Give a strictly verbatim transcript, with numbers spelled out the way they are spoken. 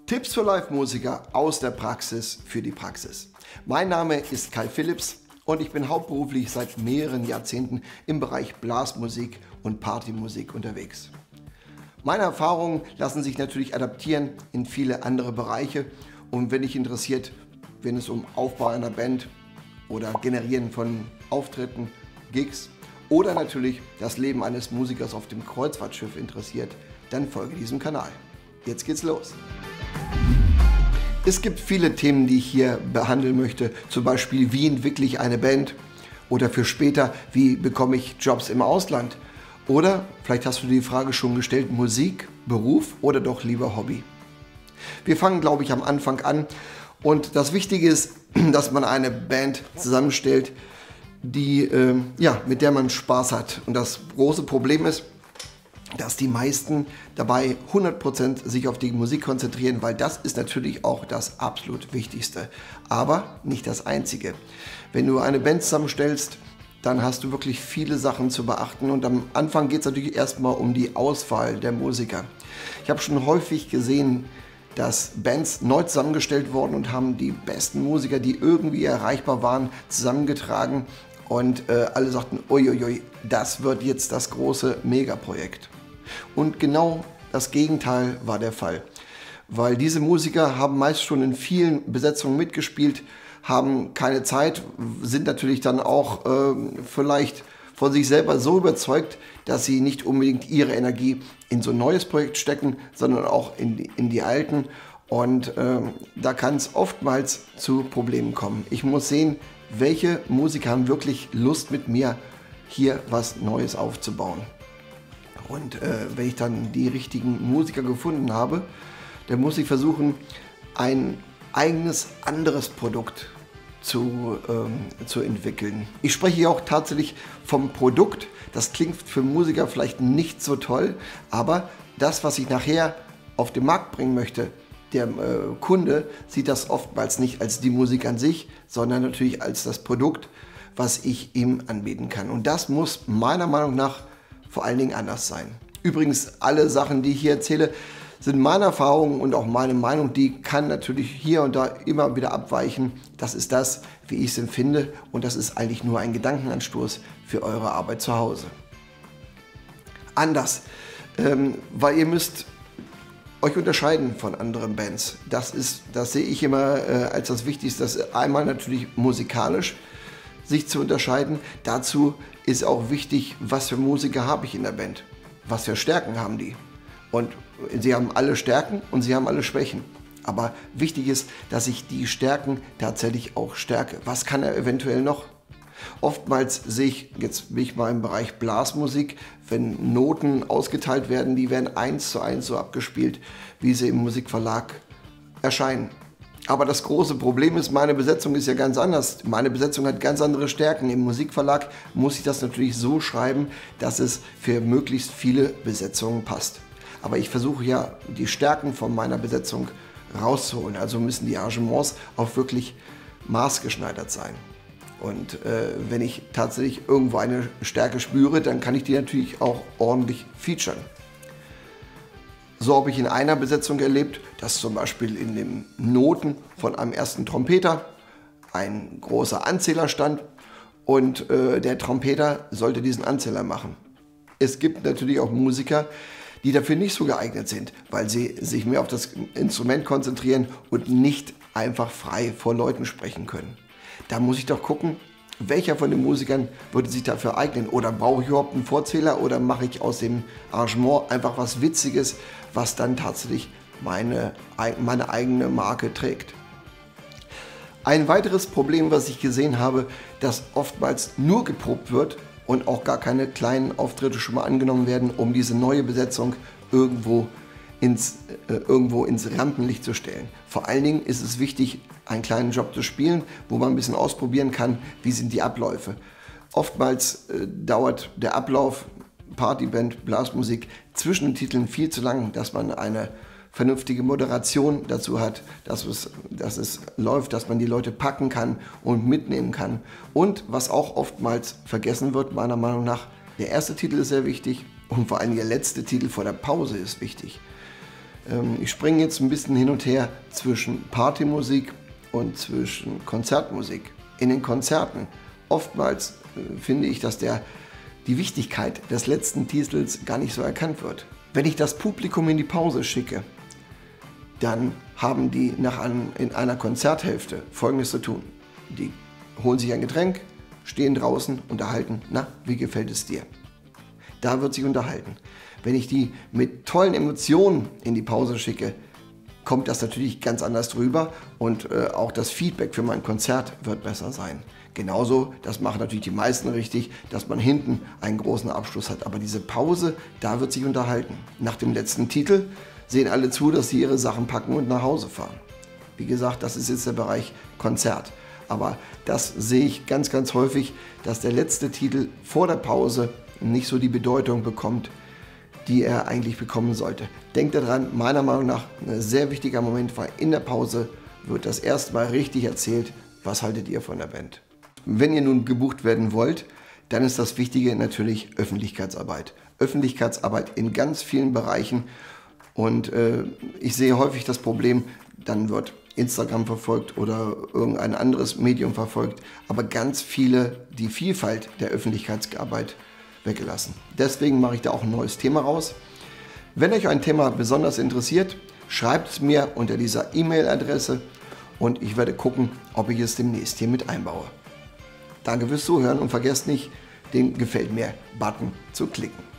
Tipps für Live-Musiker aus der Praxis für die Praxis. Mein Name ist Kai Philips und ich bin hauptberuflich seit mehreren Jahrzehnten im Bereich Blasmusik und Partymusik unterwegs. Meine Erfahrungen lassen sich natürlich adaptieren in viele andere Bereiche und wenn dich interessiert, wenn es um Aufbau einer Band oder Generieren von Auftritten, Gigs oder natürlich das Leben eines Musikers auf dem Kreuzfahrtschiff interessiert, dann folge diesem Kanal. Jetzt geht's los! Es gibt viele Themen, die ich hier behandeln möchte, zum Beispiel wie entwickle ich eine Band oder für später, wie bekomme ich Jobs im Ausland oder vielleicht hast du dir die Frage schon gestellt, Musik, Beruf oder doch lieber Hobby. Wir fangen, glaube ich, am Anfang an und das Wichtige ist, dass man eine Band zusammenstellt, die, äh, ja, mit der man Spaß hat. Und das große Problem ist, dass die meisten dabei hundert Prozent sich auf die Musik konzentrieren, weil das ist natürlich auch das absolut Wichtigste, aber nicht das Einzige. Wenn du eine Band zusammenstellst, dann hast du wirklich viele Sachen zu beachten und am Anfang geht es natürlich erstmal um die Auswahl der Musiker. Ich habe schon häufig gesehen, dass Bands neu zusammengestellt wurden und haben die besten Musiker, die irgendwie erreichbar waren, zusammengetragen und äh, alle sagten, uiuiui, das wird jetzt das große Megaprojekt. Und genau das Gegenteil war der Fall, weil diese Musiker haben meist schon in vielen Besetzungen mitgespielt, haben keine Zeit, sind natürlich dann auch äh, vielleicht von sich selber so überzeugt, dass sie nicht unbedingt ihre Energie in so ein neues Projekt stecken, sondern auch in die, in die alten. Und äh, da kann es oftmals zu Problemen kommen. Ich muss sehen, welche Musiker haben wirklich Lust mit mir hier was Neues aufzubauen. Und äh, wenn ich dann die richtigen Musiker gefunden habe, dann muss ich versuchen, ein eigenes, anderes Produkt zu, ähm, zu entwickeln. Ich spreche hier auch tatsächlich vom Produkt. Das klingt für Musiker vielleicht nicht so toll, aber das, was ich nachher auf den Markt bringen möchte, der äh, Kunde sieht das oftmals nicht als die Musik an sich, sondern natürlich als das Produkt, was ich ihm anbieten kann. Und das muss meiner Meinung nach vor allen Dingen anders sein. Übrigens, alle Sachen, die ich hier erzähle, sind meine Erfahrungen und auch meine Meinung, die kann natürlich hier und da immer wieder abweichen. Das ist das, wie ich es empfinde und das ist eigentlich nur ein Gedankenanstoß für eure Arbeit zu Hause. Anders, ähm, weil ihr müsst euch unterscheiden von anderen Bands. Das ist, das sehe ich immer äh, als das Wichtigste. Das einmal natürlich musikalisch sich zu unterscheiden. Dazu ist auch wichtig, was für Musiker habe ich in der Band. Was für Stärken haben die. Und sie haben alle Stärken und sie haben alle Schwächen. Aber wichtig ist, dass ich die Stärken tatsächlich auch stärke. Was kann er eventuell noch? Oftmals sehe ich, jetzt bin ich mal im Bereich Blasmusik, wenn Noten ausgeteilt werden, die werden eins zu eins so abgespielt, wie sie im Musikverlag erscheinen. Aber das große Problem ist, meine Besetzung ist ja ganz anders. Meine Besetzung hat ganz andere Stärken. Im Musikverlag muss ich das natürlich so schreiben, dass es für möglichst viele Besetzungen passt. Aber ich versuche ja, die Stärken von meiner Besetzung rauszuholen. Also müssen die Arrangements auch wirklich maßgeschneidert sein. Und äh, wenn ich tatsächlich irgendwo eine Stärke spüre, dann kann ich die natürlich auch ordentlich featuren. So habe ich in einer Besetzung erlebt, dass zum Beispiel in den Noten von einem ersten Trompeter ein großer Anzähler stand und äh, der Trompeter sollte diesen Anzähler machen. Es gibt natürlich auch Musiker, die dafür nicht so geeignet sind, weil sie sich mehr auf das Instrument konzentrieren und nicht einfach frei vor Leuten sprechen können. Da muss ich doch gucken, welcher von den Musikern würde sich dafür eignen oder brauche ich überhaupt einen Vorzähler oder mache ich aus dem Arrangement einfach was Witziges, was dann tatsächlich meine, meine eigene Marke trägt. Ein weiteres Problem, was ich gesehen habe, dass oftmals nur geprobt wird und auch gar keine kleinen Auftritte schon mal angenommen werden, um diese neue Besetzung irgendwo ins, äh, irgendwo ins Rampenlicht zu stellen. Vor allen Dingen ist es wichtig, einen kleinen Job zu spielen, wo man ein bisschen ausprobieren kann, wie sind die Abläufe. Oftmals äh, dauert der Ablauf Partyband, Blasmusik zwischen den Titeln viel zu lang, dass man eine vernünftige Moderation dazu hat, dass es, dass es läuft, dass man die Leute packen kann und mitnehmen kann. Und was auch oftmals vergessen wird, meiner Meinung nach, der erste Titel ist sehr wichtig und vor allem der letzte Titel vor der Pause ist wichtig. Ähm, ich springe jetzt ein bisschen hin und her zwischen Partymusik und zwischen Konzertmusik. In den Konzerten oftmals äh, finde ich, dass der, die Wichtigkeit des letzten Titels gar nicht so erkannt wird. Wenn ich das Publikum in die Pause schicke, dann haben die nach einem, in einer Konzerthälfte Folgendes zu tun. Die holen sich ein Getränk, stehen draußen, unterhalten. Na, wie gefällt es dir? Da wird sich unterhalten. Wenn ich die mit tollen Emotionen in die Pause schicke, kommt das natürlich ganz anders drüber und äh, auch das Feedback für mein Konzert wird besser sein. Genauso, das machen natürlich die meisten richtig, dass man hinten einen großen Abschluss hat. Aber diese Pause, da wird sich unterhalten. Nach dem letzten Titel sehen alle zu, dass sie ihre Sachen packen und nach Hause fahren. Wie gesagt, das ist jetzt der Bereich Konzert. Aber das sehe ich ganz, ganz häufig, dass der letzte Titel vor der Pause nicht so die Bedeutung bekommt, die er eigentlich bekommen sollte. Denkt daran, meiner Meinung nach ein sehr wichtiger Moment, weil in der Pause wird das erste Mal richtig erzählt, was haltet ihr von der Band. Wenn ihr nun gebucht werden wollt, dann ist das Wichtige natürlich Öffentlichkeitsarbeit. Öffentlichkeitsarbeit in ganz vielen Bereichen. Und äh, ich sehe häufig das Problem, dann wird Instagram verfolgt oder irgendein anderes Medium verfolgt, aber ganz viele die Vielfalt der Öffentlichkeitsarbeit weggelassen. Deswegen mache ich da auch ein neues Thema raus. Wenn euch ein Thema besonders interessiert, schreibt es mir unter dieser E-Mail-Adresse und ich werde gucken, ob ich es demnächst hier mit einbaue. Danke fürs Zuhören und vergesst nicht, den Gefällt mir-Button zu klicken.